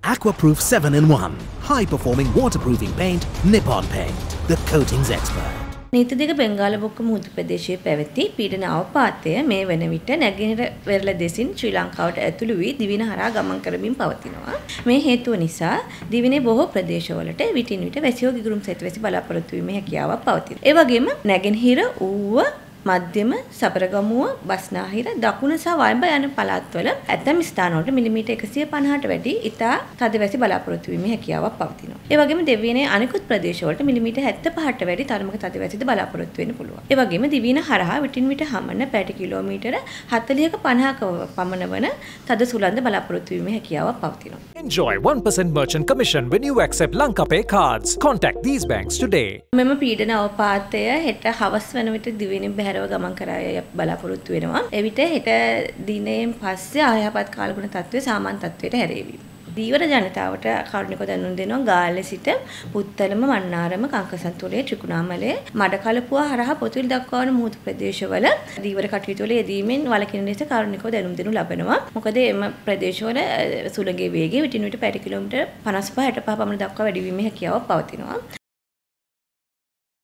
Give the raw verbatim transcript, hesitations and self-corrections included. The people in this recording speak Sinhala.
Aquaproof seven in one. High-performing waterproofing paint, Nippon Paint. The coatings expert. නීති දෙක බෙන්ගාල බොක්ක මුහුදු ප්‍රදේශයේ පැවති පීඩන අවපාතය මේ වන විට නැගෙනහිර වෙරළ දෙසින් ශ්‍රී ලංකාවට ඇතුළු වී දිවින හරහා ගමන් කරමින් පවතිනවා. මේ හේතුව නිසා දිවිනේ බොහෝ ප්‍රදේශවලට විටින් විට වැසියෝ ගිගුරුම් සහිත වැසි බලාපොරොත්තු වීමේ හැකියාවක් පවතිනවා. ඒ වගේම නැගෙනහිර ඌව මධ්‍යම සබරගමුව බස්නාහිර දකුණ සහ වයඹ යන පළාත්වල ඇතැම් ස්ථානවල මිලිමීටර් එකසිය පනහට වැඩි ඉතා තද වැසි බලාපොරොත්තු වීමේ හැකියාවක් පවතිනවා. ඒ වගේම දෙවියනේ අනෙකුත් ප්‍රදේශවලට මිලිමීටර් හැත්තෑ පහට වැඩි තරමක තද වැසිද බලාපොරොත්තු වෙන්න පුළුවන්. ඒ වගේම දිවයින හරහා විටින් විට හමන පැයට කිලෝමීටර හතළිහක පනහක පමණ වන තද සුළංද බලාපොරොත්තු වීමේ හැකියාවක් පවතිනවා. Enjoy one percent merchant commission when you accept Lanka Pay cards. Contact these banks today. මෙම පීඩන අවපාතය හෙට හවස් වන විට දිවයිනේ බැහැරව ගමන් කරා බලාපොරොත්තු වෙනවා. එවිට හෙට දිනයෙන් පස්සේ ආයහපත් කාලගුණ තත්ත්වය සාමාන්‍ය තත්ත්වයට හැරේවි. දීවර ජනතාවට කරුණික දැනුම් දෙනවා ගාල්ලේ සිට පුත්තලම මන්නාරම කංකසන්තුලේ ත්‍රිකුණාමලයේ මඩකලපුව හරහා පොතුවිල් දක්වා වන මුහුදු ප්‍රදේශවල දීවර කටයුතු වල යෙදීමෙන් වළකින ලෙස කරුණිකව දැනුම් දෙනු ලබනවා. මොකද එම ප්‍රදේශවල සුළඟේ වේගය විටින් විට පැයට කිලෝමීටර් පනස් පහ හැට පහ පමණ දක්වා වැඩි වීමේ හැකියාවක් පවතිනවා.